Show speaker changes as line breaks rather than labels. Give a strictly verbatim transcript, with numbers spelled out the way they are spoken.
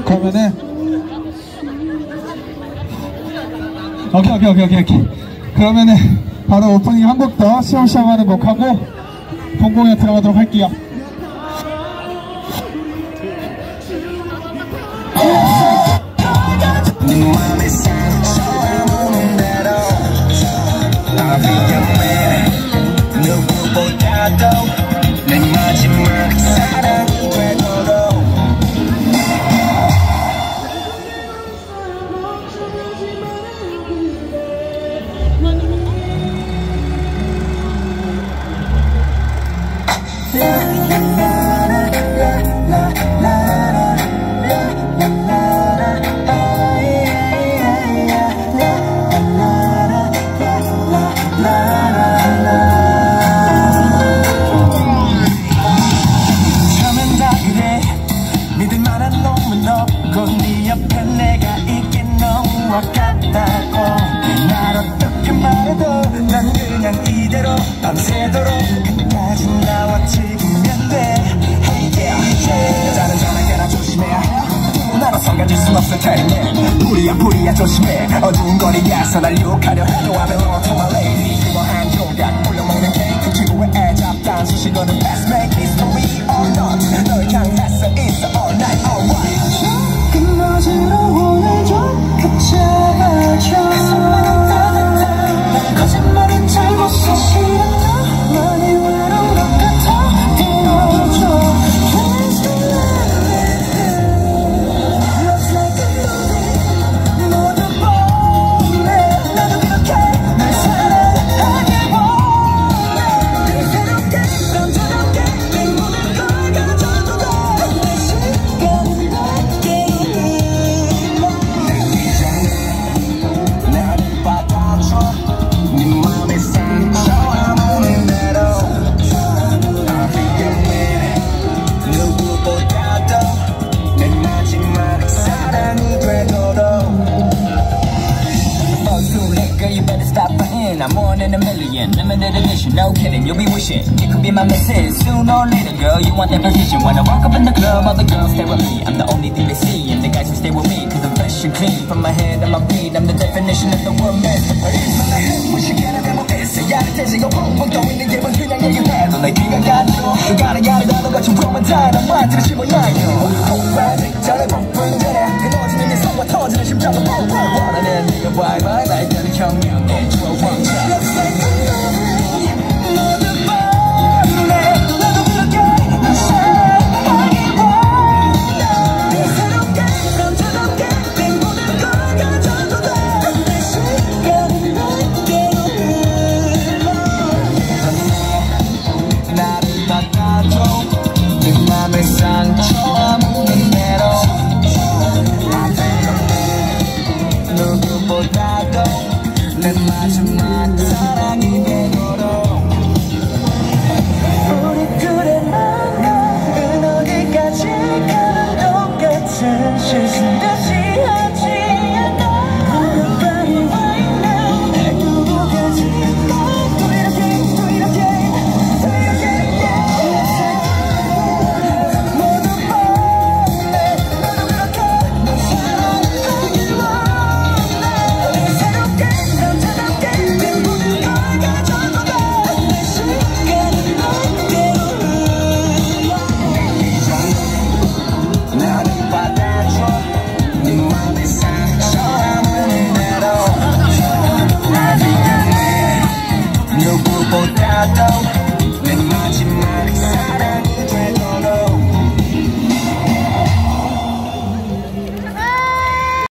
그러면은 오케이 오케이 오케이 오케이 오케이 그러면은 바로 오프닝 한 곡 더 시험시험 하는 곡 하고 본공에 들어가도록 할게요.
내 마지막 사랑이 되도록 네 옆에 내가 있게 너무 아깝다고 날 어떻게 말해도 난 그냥 이대로 밤새도록 끝까지 나와 즐기면 돼 Hey yeah yeah 여자는 전화기나 조심해야 해 나로 성가질 순 없을 테니 불이야 불이야 조심해 어두운 거리에서 날 유혹하려 해도 I've been on to my lady 유머한 조각 올려먹는 케이크 지구의 애잡단 수식어는 Let's make history or not 널 향해서 있어 all night all right 어지러워해줘 붙잡아줘 거짓말은 잘못해 싫어 많이 외로운 것 같아 들어줘 Please don't let me Looks like a movie 모두 보내 나도 이렇게 날 사랑하길 원해 늘 새롭게 남자답게 내 모든 걸 가져도 돼내 시간은 넓게 I'm one in a million, limited edition, no kidding, you'll be wishing you could be my missus sooner or later, girl, you want that position. When I walk up in the club, all the girls stare at me. I'm the only thing they see, and the guys who stay with me, cause I'm fresh and clean, from my head to my feet. I'm the definition of the word masterpiece. 무식해는 내 못했어, 야릇해지고 펑펑 떠있는 기분 그냥 얘기해도 내 귀가 가죠. 누가는 야를 가는 것처럼 다 나만 들으시면 나요. 아직 전에 폭풍 전에 끊어지는 게 성과 터지는 심장은 펑펑 원하는 네가 바이바이 날 때는 혁명의 주어 왕자. 내 마지막 사랑이 되도록 우리 둘의 만남은 어디까지 가는 똑같은 실수 다시 하지 않아 Everybody right now 누구까지 또 이렇게 또 이렇게 또 이렇게 모두 뻔해 나도 그렇게 널 사랑하길 원해 새롭게 누구보다도 내 마지막 사랑